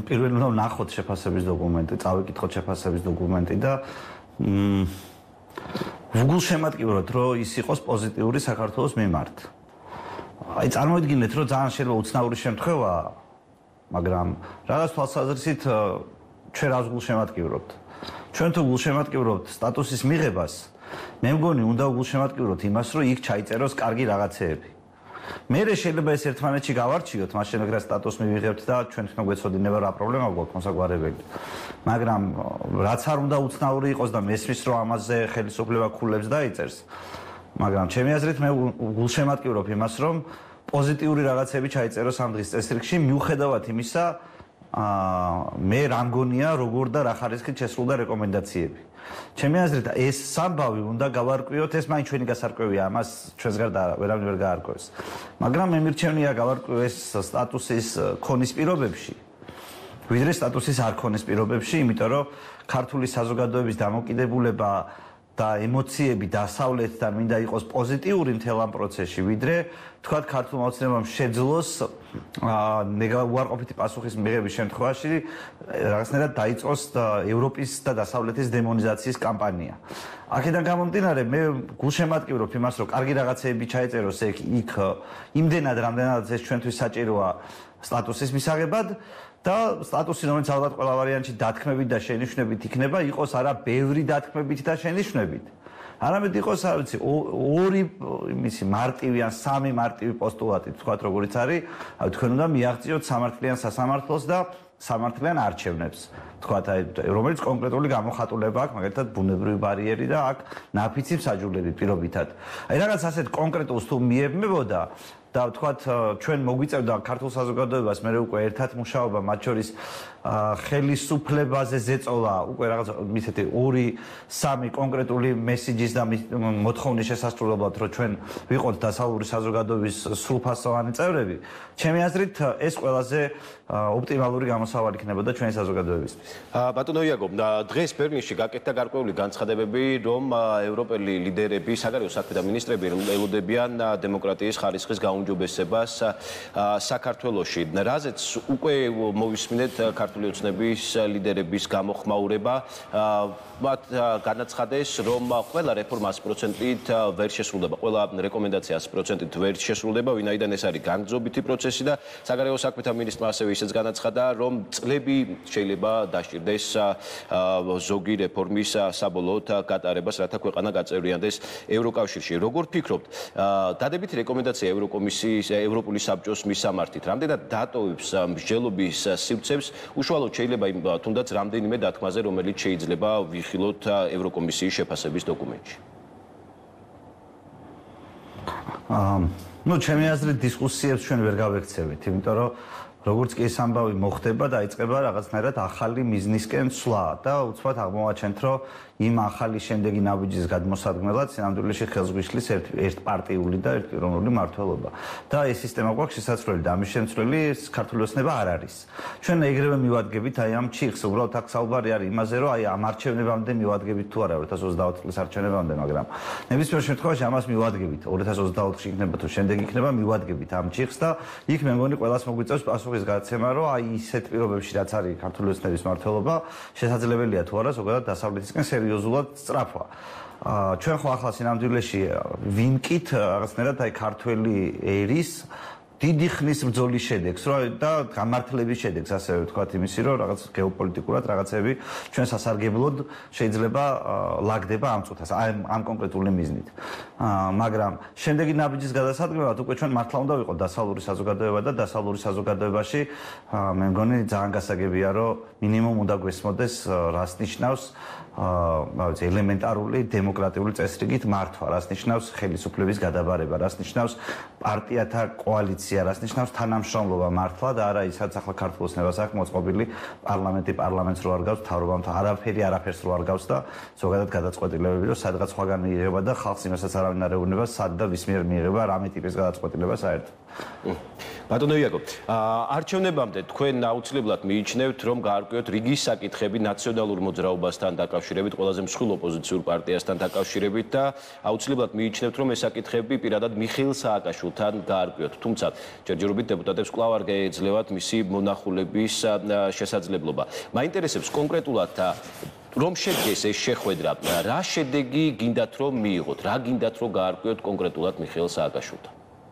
პირველ უნდა ვნახოთ შეფასების დოკუმენტი, წავიკითხოთ შეფასების დოკუმენტი და ვგულშემატკივროთ, რომ ის იყოს პოზიტიური საქართველოს მიმართ. აი წარმოიდგინეთ, რომ ძალიან შეიძლება უცნაური შემთხვევაა, მაგრამ რაღაც თვალსაზრისით ჩვენ რას გულშემატკივრობთ. ჩვენ თუ გულშემატკივრობთ სტატუსის მიღებას, მე მგონი უნდა გულშემატკივროთ იმას, რომ იქ ჩაიწეროს კარგი რაღაცეები. მე შეიძლება ეს ერთმანეთში გავარჩიოთ, მას შემდეგ რა სტატუსს მივიღებთ და ჩვენ თვითონ გვეცოდინება რა პრობლემა გვაქვს მოსაგვარებელი. მაგრამ რაც არ უნდა უცნაური იყოს და მესმის რომ ამაზე ხელისუფლება ქულებს დაიწერს. მაგრამ ჩემი აზრით მე გულშემატკივრობ იმას, რომ პოზიტიური რაღაცები ჩაიწეროს ამ დღის წესრიგში, მიუხედავად იმისა, მე რა მგონია, როგორ და რა ხარისხით შესრულდა რეკომენდაციები. ჩემი აზრით ეს სამბავი უნდა გავარკვიოთ, ეს მაინც ჩვენი გასარკვევია, ამას ჩვენს გარდა ვერავინ ვერ გაარკვევს. მაგრამ მე მირჩევნია გავარკვიოს სტატუსის ქონის პირობებში, ვიდრე სტატუსის არ ქონის პირობებში, იმიტომ რომ ქართული საზოგადოების დამოკიდებულება და ემოციები დასავლეთთან მინდა იყოს პოზიტიური მთელ ამ პროცესში, ვიდრე თქვათ ქართულმა ოცნებამ შეძლოს უარყოფითი პასუხის მიღების შემთხვევაში რაღაცნაირად დაიწყოს ევროპის და დასავლეთის დემონიზაციის კამპანია. აქედან გამომდინარე, მე გულშემატკივრობ იმას, რომ კარგი რაღაცეები ჩაეწეროს იქ იმდენად, რამდენადაც ეს ჩვენთვის საჭიროა სტატუსის მისაღებად. და სტატუსი, რომელიც ალბათ ყველა ვარიანტში დათქმებით და შენიშვნებით იქნება, იყოს არა ბევრი დათქმებით და შენიშვნებით. არამედ იყოს, არ ვიცი, ორი იმისი მარტივი ან სამი მარტივი პოსტულატი, თქვათ როგორიც არის, თქვენ უნდა მიაღწიოთ სამართლიან სასამართლოს და სამართლიან არჩევნებს. თქვათ, რომელიც კონკრეტული გამოხატულება აქვს, მაგალითად ბუნებრივი ბარიერი და აქ ნაფიცი მსაჯულები პირობითად. აი რაღაც ასეთ კონკრეტულს თუ მიებმებოდა და ვთქვათ, ჩვენ მოგვიწევდა ქართულ საზოგადოებას მე უკვე ერთად მუშაობა, მათ შორის ხელისუფლებაზე ზეწოლა, უკვე რაღაც ისეთი 2-3 კონკრეტული მესიჯის და მოთხოვნის შესასრულებლად, რომ ჩვენ ვიყოთ დასავლური საზოგადოების სრულფასოვანი წევრები. ჩემი აზრით, ეს ყველაზე ოპტიმალური გამოსავალი იქნებოდა ჩვენი საზოგადოებისთვის. ბატონო იაკობ, დღეს ბერლინში გაკეთდა გარკვეული განცხადებები, რომ ევროპელი ლიდერები, საგარეო საქმეთა მინისტრები ელოდებიან დემოკრატიის ხარისხის გაუმჯობესებას საქართველოში. რაზეც უკვე მოვისმინეთ ქართული ოცნების ლიდერების გამოხმაურება, მათ განაცხადეს, რომ ყველა რეფორმა 100%-ით ვერ შესრულდება, ყველა რეკომენდაცია 100%-ით ვერ შესრულდება, ვინაიდან ეს არის განგრძობითი პროცესი და საგარეო საქმეთა მინისტრმა ასევე ისიც განაცხადა, რომ წლები შეიძლება დაჭირდეს ზოგი რეფორმის საბოლოოდ გატარებას, რათა ქვეყანა გაწევრიანდეს ევროკავშირში. როგორ ფიქრობთ, დადებითი რეკომენდაცია ევროკომისიის, ევროპული საბჭოს მისამართით, რამდენად დატოვებს მსჯელობის სივრცეს, უშუალოდ შეიძლება თუნდაც რამდენიმე დათქმაზე, რომელიც შეიძლება ვიხილოთ ევროკომისიის შეფასების დოკუმენტში. ჩემი აზრით დისკუსიებს ჩვენ ვერ გავექცევით, იმიტომ რომ როგორც კი ეს ამბავი მოხდება, დაიწყება რაღაცნაირად ახალი მიზნისკენ ცვლა და უცბად აღმოვაჩენთ, რომ იმ ახალი შემდეგი ნაბიჯის გადმოსადგმელად სინამდვილეში ხელს გვიშლის ერთპარტიული და ერთპიროვნული მმართველობა. და ეს სისტემა გვაქვს შესაძლებელი და ამის შემცვლელი ქართული ოცნება არ არის. ჩვენ ეგრევე მივადგებით აი ამ ჩიხს, უბრალოდ აქ საუბარი არის იმაზე, რომ აი ამ არჩევნებამდე მივადგებით თუ არა 2024 წლის არჩევნებამდე, მაგრამ ნებისმიერ შემთხვევაში ამას მივადგებით. 2024-ში იქნება თუ შემდეგ იქნება, მივადგებით ამ ჩიხს და იქ მე მგონი ყველას მოგვიწევს პასუხის გაცემა, რომ აი ისეთ პირობებში რაც არის ქართული ოცნების მმართველობა, შესაძლებელია თუ არა ზოგადად დასავლეთისკენ სერიოზულად სწრაფვა. ჩვენ ხო ახლა სინამდვილეში ვინკით რაღაცნაირად აი ქართველი ერის დიდი ხნის ბრძოლის შედეგს, რომ და გამართლების შედეგს, ასევე ვთქვათ იმისი, რომ რაღაც გეოპოლიტიკურად რაღაცები ჩვენ სასარგებლოდ შეიძლება ლაგდება ამ წუთას, ამ კონკრეტული მიზნით. მაგრამ შემდეგი ნაბიჯის გადასადგმელად უკვე ჩვენ მართლა უნდა ვიყოთ დასავლური საზოგადოება და დასავლური საზოგადოებაში მე მგონი ძალიან გასაგებია, რომ მინიმუმ უნდა გვესმოდეს რას ნიშნავს ელემენტარული დემოკრატიული წესრიგით მართვა, რას ნიშნავს ხელისუფლების გადაბარება, რას ნიშნავს პარტიათა კოალიცია, რას ნიშნავს თანამშრომლობა მართლა და არა ისაც ახლა ქართულ ოცნებას აქვს მოწყობილი პარლამენტს რო არ გავს, მთავრობამ არაფერს რო არ გავს და ზოგადად გადაწყვეტილებები რომ სადღაც სხვაგან მიიღება და ხალხს იმასაც არავინ არ ეუბნება, სად და ვის მიერ მიიღება რამე ტიპის გადაწყვეტილება საერთოდ. ბატონო იაკობ, არჩევნებამდე თქვენ აუცილებლად მიიჩნევთ, რომ გაარკვიოთ რიგი საკითხები ნაციონალურ მოძრაობასთან დაკავშირებით, ყველაზე მსხვილ ოპოზიციურ პარტიასთან დაკავშირებით და აუცილებლად მიიჩნევთ, რომ ეს საკითხები პირადად მიხეილ სააკაშვილთან გაარკვიოთ. თუმცა ჯერჯერობით დეპუტატებს კვლავ არ გაეძლევათ მისი მონახულების შესაძლებლობა. მაინტერესებს კონკრეტულად რომ შედგეს ეს შეხვედრა, რა შედეგი გინდათ რომ მიიღოთ, რა გინდათ რომ გაარკვიოთ კონკრეტულად მიხეილ სააკაშვილთან?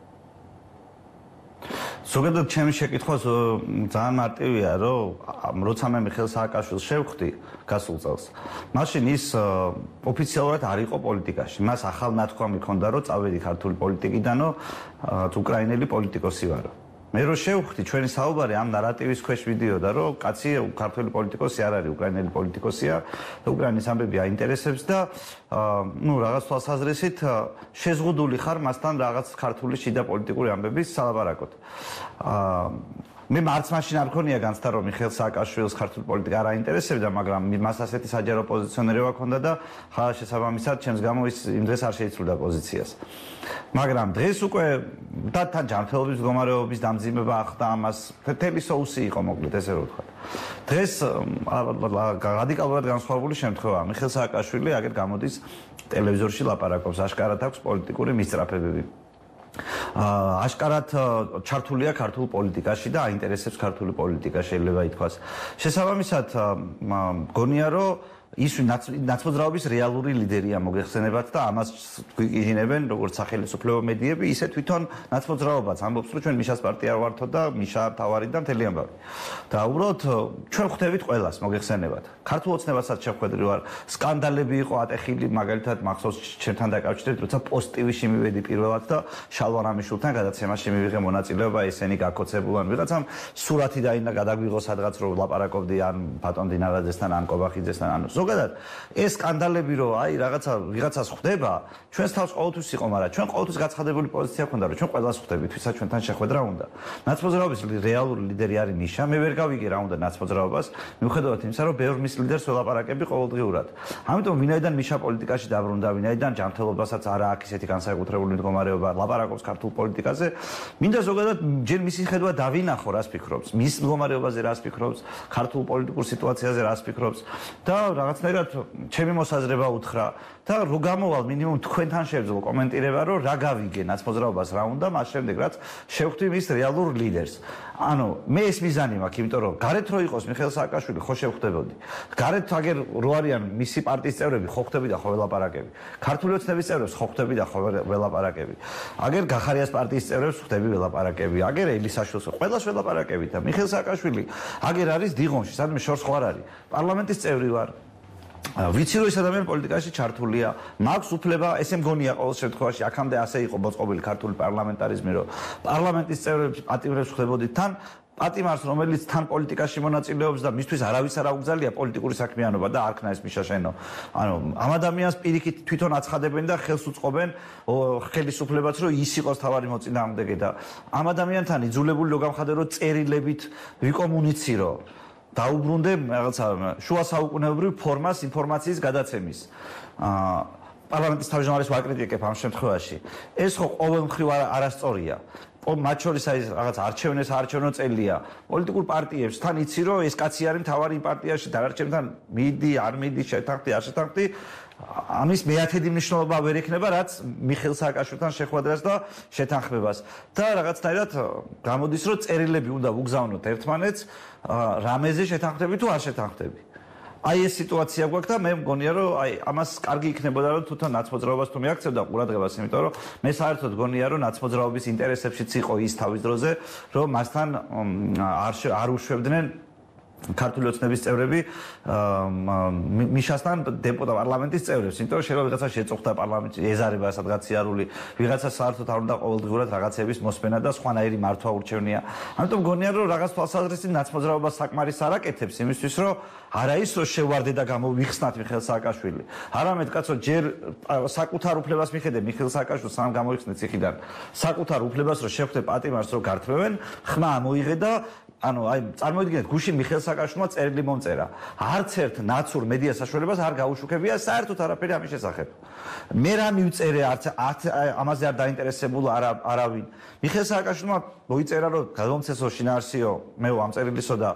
ზოგადად ჩემი შეკითხვა ძალიან მარტივია, რომ როცა მე მიხეილ სააკაშვილს შევხვდი გასულ წელს, მაშინ ის ოფიციალურად არ იყო პოლიტიკაში. მას ახალ ნათქვამი ჰქონდა, რომ წავედი ქართული პოლიტიკიდანო, უკრაინელი პოლიტიკოსი ვარო. მე რო შევხვდი, ჩვენი საუბარი ამ ნარატივის ქვეშ ვიდიოდა, რომ კაცი ქართული პოლიტიკოსი არ არის, უკრაინელი პოლიტიკოსია და უკრაინის ამბები აინტერესებს და რაღაც თვალსაზრისით შეზღუდული ხარ მასთან რაღაც ქართული შიდა პოლიტიკური ამბების სალაპარაკოდ. მე მარც მაშინ არ მქონია განცდა, რომ მიხეილ სააკაშვილს ქართული პოლიტიკა არ აინტერესებდა, მაგრამ მას ასეთი საჯარო პოზიციონერება ჰქონდა და ხალხ შესაბამისად ჩემს გამო ის იმ დღეს არ შეიცვლიდა პოზიციას. მაგრამ დღეს უკვე და თან ჯანმრთელობის მდგომარეობის დამძიმება ახდა ამას, თელი соуსი იყო მოკლედ ესე რომ ვთქვა. დღეს რადიკალურად განსხვავებული შემთხვევაა. მიხეილ სააკაშვილი აგერ გამოდის ტელევიზორში ლაპარაკობს, აშკარად აქვს პოლიტიკური მისწრაფებები. აშკარად ჩართულია ქართულ პოლიტიკაში და აინტერესებს ქართული პოლიტიკა შეიძლება ითქვას. შესაბამისად მგონია რომ ის ნაცმოძრაობის რეალური ლიდერია მოგეხსენებათ და ამას გვიგიჟინებენ როგორც სახელმწიფო მედიები, ისე თვითონ ნაცმოძრაობაც ამბობს, რომ ჩვენ მიშას პარტია ვართო და მიშა თავარი და მთელი ამბავი. და უბრალოდ ჩვენ ხვდებით ყველას მოგეხსენებათ. ქართულ ოცნებასაც შეხვედრი ვარ, სკანდალები იყო ატეხილი, მაგალითად მახსოვს ჩემთან დაკავშირებით, როცა პოზიტივში მივედი პირველად და შალვა რამიშვილთან გადაცემაში მივიღე მონაწილეობა, ესენი გაკოცებულან ვიღაცამ სურათი დაინა გადაგვიღო სადღაც რომ ლაპარაკობდი ან ბატონ დინარაძესთან ან კობახიძესთან ან ზოგადად ეს სკანდალები რომ აი ვიღაცას ხვდება, ჩვენს თავს ყოველთვის იყო, მაგრამ ჩვენ ყოველთვის გაცხადებული პოზიცია ჰქონდა, რომ ჩვენ ყველას ხვდებით, ვისაც ჩვენთან შეხვედრა უნდა. ნაცმოძრაობის რეალური ლიდერი არის მიშა, მე ვერ გავიგე რა უნდა ნაცმოძრაობას, მიუხედავად იმისა, რომ ბევრ მის ლიდერს ველაპარაკები ყოველდღიურად. ამიტომ ვინაიდან მიშა პოლიტიკაში დაბრუნდა, ვინაიდან ჯანმრთელობასაც არა აქვს ისეთი განსაკუთრებული მდგომარეობა, ლაპარაკობს ქართულ პოლიტიკაზე, მინდა ზოგადად ჯერ მისი ხედვა დავინახო, რას ფიქრობს, მის მდგომარეობაზე რას ფიქრობს, ქართულ პოლიტიკურ სიტუაციაზე რას ფიქრობს და რაღაცნაირად ჩემი მოსაზრება უთხრა და რო გამოვალ მინიმუმ თქვენთან შევძლო კომენტირება, რომ რა გავიგე ნაცმოძრაობას რა უნდა, მას შემდეგ რაც შევხვდი მის რეალურ ლიდერს. ანუ მე ეს მიზანი მაქვს, იმიტომ რომ გარეთ რო იყოს მიხეილ სააკაშვილი, ხო შევხვდებოდი. გარეთ აგერ რო არიან მისი პარტიის წევრები, ხო ხვდები და ხო ველაპარაკები. ქართული ოცნების წევრებს ხო ხვდები და ხო ველაპარაკები. აგერ გახარიას პარტიის წევრებს ხვდები ველაპარაკები. აგერ ელისაშვილს ყველას ველაპარაკები და მიხეილ სააკაშვილი აგერ არის დიღონში, სადმე შორს ხო არ არის. პარლამენტის წევრი ვარ. ვიცი რომ ეს ადამიანი პოლიტიკაში ჩართულია, მაქვს უფლება, ესე მგონია ყოველ შემთხვევაში, აქამდე ასე იყო მოწყობილი ქართული პარლამენტარიზმი, რომ პარლამენტის წევრებს პატიმრებს ხვდებოდით თან, პატიმარს, რომელიც თან პოლიტიკაში მონაწილეობს და მისთვის არავის არ აუგზალია პოლიტიკური საქმიანობა და არ ქნა ეს მიშა შენო. ანუ ამ ადამიანს პირიქით თვითონ აცხადებენ და ხელს უწყობენ ხელისუფლებას, რომ ის იყოს თავარი მოწინააღმდეგე და ამ ადამიანთან იძულებული რო გამხადე, რომ წერილებით ვიკომუნიცირო. დაუბრუნდე რაღაცა შუა საუკუნეობრივ ფორმას ინფორმაციის გადაცემის. პარლამენტის თავმჯდომარეს ვაკრიტიკებ ამ შემთხვევაში. ეს ხო ყოველმხრივ არასწორია. მათ შორის აი რაღაც არჩევნო წელია. პოლიტიკურ პარტიებს თან იცი რომ ეს კაცი არის მთავარი პარტიაში და არჩევნთან მიდი, არ მიდი, შეთანხმდი, არ შეთანხმდი. ამის მეათედი მნიშვნელობა ვერ ექნება, რაც მიხეილ სააკაშვილთან შეხვედრას და შეთანხმებას. და რაღაცნაირად გამოდის, რომ წერილები უნდა ვუგზავნოთ ერთმანეთს, რამეზე შეთანხმდები თუ არ შეთანხმდები. აი ეს სიტუაცია გვაქვს და მე მგონია რომ აი ამას კარგი იქნებოდა რომ თვითონ ნაცმოძრაობას თუ მიაქცევდა ყურადღებას, იმიტომ რომ მე საერთოდ გონია რომ ნაცმოძრაობის ინტერესებშიც იყო ის თავის დროზე, რომ მასთან არ უშვებდნენ ქართული ოცნების წევრები მიშასთან პარლამენტის წევრებს, იმიტომ რომ შეიძლება ვიღაცა შეწუხდა პარლამენტში ეზარება სადღაც იარული, ვიღაცა საერთოდ არ უნდა ყოველდღიურად რაღაცების მოსმენა და სხვანაირი მართვა ურჩევნია. ამიტომ გონია რომ რაღაც თვალსაზრისით ნაცმოძრაობას საკმარის არ აკეთებს იმისთვის, რომ არა ის რომ შევარდე და გამოვიხსნათ მიხეილ სააკაშვილი. არამედ კაცო ჯერ საკუთარ უფლებას მიხედე მიხეილ სააკაშვილს სამ გამოიხსნე ციხიდან. საკუთარ უფლებას რომ შევხვდე პატიმარს რომ გართმევენ, ხმა მოიღე და ანუ აი წარმოიდგინეთ გუშინ მიხეილ სააკაშვილმა წერილი მომწერა. არც ერთ ნაცურ მედია საშუალებას არ გაუშუქებია საერთოდ არაფერი ამის შესახებ. მე რა მივწერე არც ამაზე არ დაინტერესებულა არავინ. მიხეილ სააკაშვილმა მოიწერა რომ გადმომცესო შინაარსიო მე ამ წერილისო და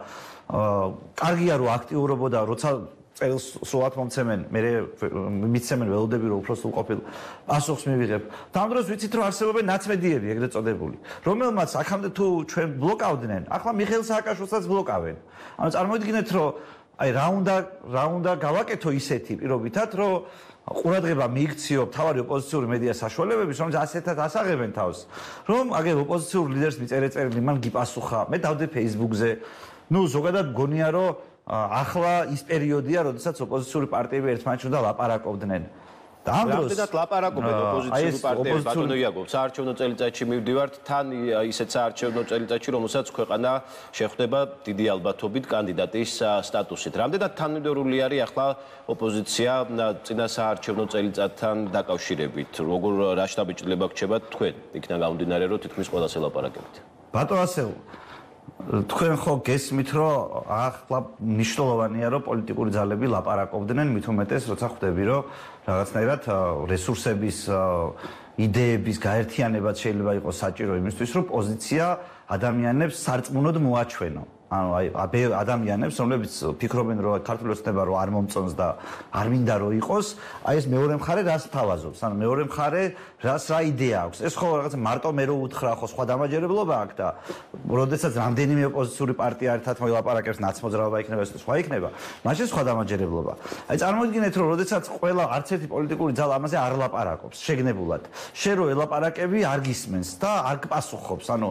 კარგია რომ აქტიურობოდა როცა წერილს სულად მომცემენ მე მიცემენ ველოდები რომ უფრო სრულყოფილ პასუხს მივიღებ. ამ დროს ვიცით რომ არსებობენ ნაცმედიები ეგრეთ წოდებული რომელმაც აქამდე თუ ჩვენ ბლოკავდნენ ახლა მიხეილ სააკაშვილსაც ბლოკავენ. ანუ წარმოიდგინეთ რომ აი რა უნდა გავაკეთო ისეთი პირობითად რომ ყურადღება მიიქციო მთავარი ოპოზიციური მედია საშუალებების რომელიც ასეთად ასაღებენ თავს რომ აგერ ოპოზიციურ ლიდერს მიწერე წერილი მან გიპასუხა მე დავდე Facebook-ზე ნუ ზოგადად გონია რომ ახლა ის პერიოდია როდესაც ოპოზიციური პარტიები ერთმანეთს უნდა ლაპარაკობდნენ და ამ დროს რამდენად ლაპარაკობენ ოპოზიციური პარტიები ბატონო იაკობ საარჩევნო წელიწადში მივდივართ თან ისეთ საარჩევნო წელიწადში რომელსაც ქვეყანა შეხვდება დიდი ალბათობით კანდიდატის სტატუსით რამდენად თანმიმდევრული არის ახლა ოპოზიცია წინა საარჩევნო წელიწადთან დაკავშირებით როგორ რა შთაბეჭდილება გრჩება თქვენ იქნა გამომდინარე რომ თითქმის ყველას ელაპარაკებით ბატონო ასეულ თქვენ ხო გესმით რომ ახლა მნიშვნელოვანია რომ პოლიტიკური ძალები ლაპარაკობდნენ მით უმეტეს როცა ხვდები რომ რაღაცნაირად რესურსების იდეების გაერთიანებაც შეიძლება იყოს საჭირო იმისთვის რომ პოზიცია ადამიანებს სარწმუნოდ მოაჩვენო ანუ აი ადამიანებს რომლებიც ფიქრობენ რომ ქართული ოცნება რომ არ მომწონს და არ მინდა რომ იყოს აი ეს მეორე მხარე რას თავაზობს ანუ მეორე მხარე რას რა იდეა აქვს ეს ხო რაღაცა მარტო მე რო უთხრა ხო სხვა დამაჯერებლობა აქვს და როდესაც რამდენიმე ოპოზიციური პარტია ერთად მოილაპარაკებს ნაცმოძრაობა იქნება ეს სხვა იქნება მაშინ სხვა დამაჯერებლობა აი წარმოიდგინეთ რომ როდესაც ყველა არც ერთი პოლიტიკური ძალა ამაზე არ ლაპარაკობს შეგნებულად შენ რო ელაპარაკები არ გისმენს და არ გპასუხობს ანუ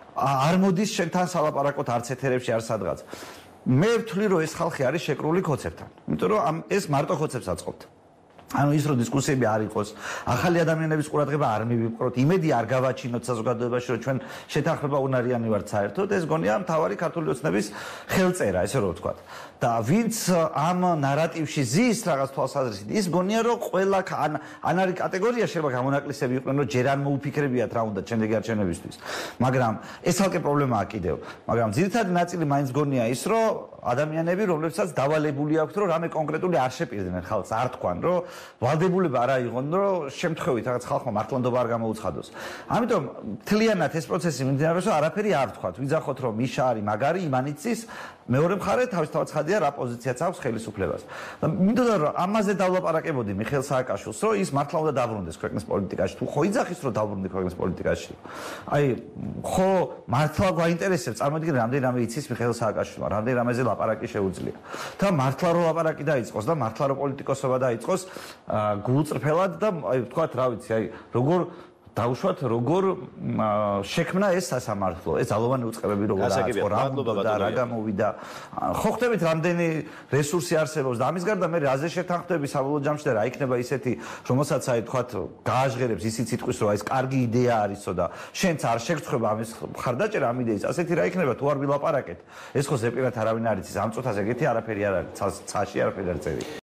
არ მოდის შენთან სალაპარაკოთ არც ეთერებში არ სადღაც. მე ვთვლი რომ ეს ხალხი არის შეკრული ხოცებთან. იმიტომ რომ ეს მარტო ხოცებს აწყობთ. ანუ ის რომ დისკუსიები არ იყოს, ახალი ადამიანების ყურადღება არ მივიპყროთ, იმედი არ გავაჩინოთ საზოგადოებაში რომ ჩვენ შეთანხმება უნარიანი ვართ საერთოდ, ეს გონია მთავარი ქართული ოცნების ხელწერა, ესე რომ ვთქვათ. და ვინც ამ ნარატივში ზის რაღაც თვალსაზრისით, ის გონია რომ ყველა ან არის კატეგორია შეიძლება გამონაკლისები იყვნენ რომ ჯერ არ მოუფიქრებიათ რა უნდა შემდეგი არჩევნებისთვის. მაგრამ ეს ალკე პრობლემაა კიდევ. მაგრამ ძირითადი ნაწილი მაინც გონია ის რომ ადამიანები რომლებსაც დავალებული აქვთ რომ რამე კონკრეტული არ შეპირდნენ ხალხს არ თქვან რომ ვალდებულება არ აიღონ რომ შემთხვევით რაღაც ხალხმა მართლანდობა არ გამოუცხადოს. ამიტომ მთლიანად ეს პროცესი მიმდინარეობს რომ არაფერი არ თქვათ. ვიძახოთ რომ მიშა არის მაგარი იმანიცის მეორე მხარე თავისთავად ხადია რა პოზიციაც აქვს ხელისუფლებას. და მინდოდა რომ ამაზე დავლაპარაკებოდი მიხეილ სააკაშვილს რომ ის მართლა უნდა დაბრუნდეს ქვეყნის პოლიტიკაში. თუ ხო იძახის რომ დაბრუნდი ქვეყნის პოლიტიკაში. აი ხო მართლა გვაინტერესებს წარმოიდგინე რამდენი იცის მიხეილ სააკაშვილმა, რამდენი რამეზე ლაპარაკი შეუძლია. და მართლა რომ ლაპარაკი დაიწყოს და მართლა რომ პოლიტიკოსობა დაიწყოს გულწრფელად და აი ვთქვათ რა ვიცი აი როგორ დაუშვათ როგორ შექმნა ეს სასამართლო ეს ძალოვანი უწყებები როგორ აწყო რა და რა გამოვიდა ხო ხდებით რამდენი რესურსი არსებობს და ამის გარდა მე რაზე შეთანხმდები საბოლოო ჯამში და რა იქნება ისეთი რომელსაც აი ვთქვათ გააჟღერებს ისიც იტყვის რომ აი ეს კარგი იდეა არისო და შენც არ შეგწხვება ამის მხარდაჭერა ამ იდეის ასეთი რა იქნება თუ არ ვილაპარაკეთ ეს ხო ზეპირად არავინ არ იცის ამ წუთას ეგეთი არაფერი არ არის ცაში არაფერი არ წერია